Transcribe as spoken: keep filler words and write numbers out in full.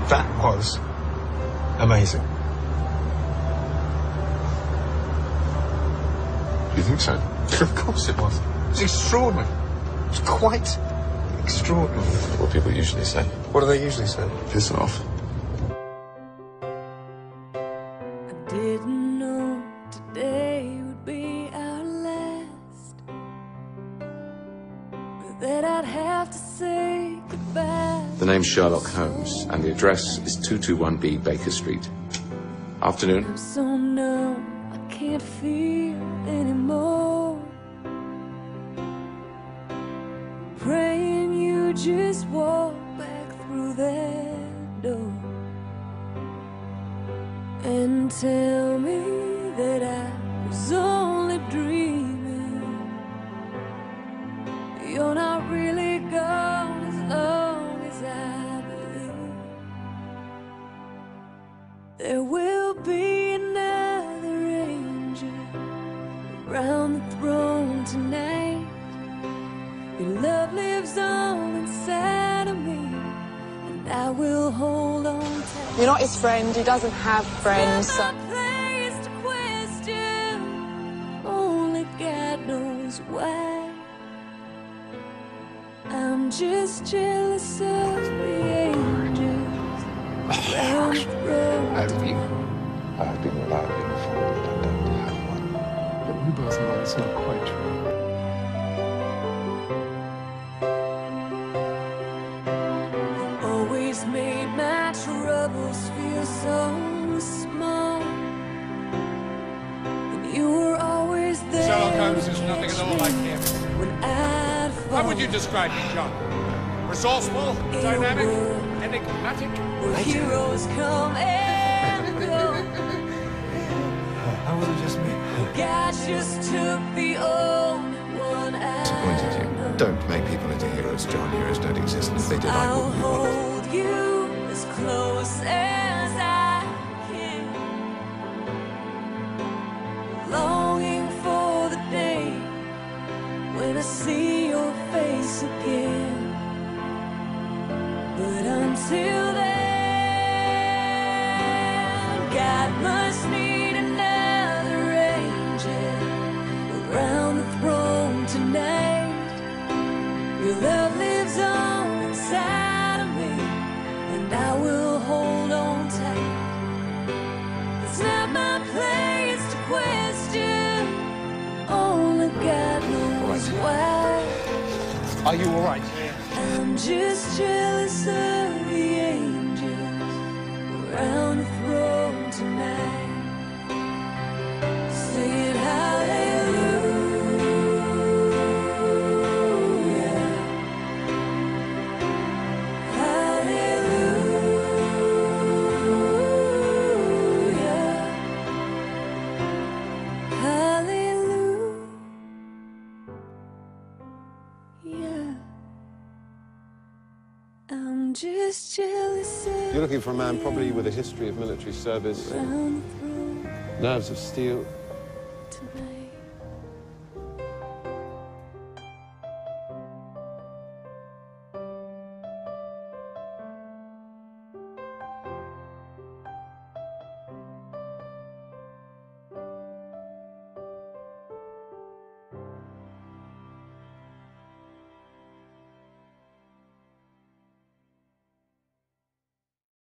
That was amazing. Do you think so? Of course it was. It was extraordinary. It was quite extraordinary. What people usually say. What do they usually say? Piss off. I didn't know today would be our last, but that I'd have to say goodbye. The name's Sherlock Holmes, and the address is two two one B Baker Street. Afternoon. I'm so numb, I can't feel anymore. Praying you just walk back through that door and tell me that I was only dreaming. You're not really gone as long as I believe. There will be another angel around the throne tonight. Your love lives on inside of me, and I will hold on tight. You're not his friend, he doesn't have friends. It's not my place to question, only God knows why. I'm just jealous of the angels around the throne. Have you? I have been without you before, but I don't have one. But we both know it's not quite true. Always made my troubles feel so small, and you were always there. Sherlock Holmes is nothing at all like him. When I'd fall. How would you describe him, John? Resourceful, dynamic, enigmatic? Where heroes come and go. How was it just me? God just took the only one I Disappointed you. know. Don't make people into heroes, John. Heroes don't exist, and if they did, I I'll wouldn't want it. hold you as close as I can, longing for the day when I see your face again. But until then, God must need another angel around the throne tonight. Your love lives on inside of me, and I will hold on tight. It's not my place to question, only God knows why. Are you all right? I'm just jealous of the angels around the throne tonight. Singing hallelujah, hallelujah, hallelujah. I'm just jealous of You're looking for a man probably with a history of military service, around the throne nerves of steel, tonight.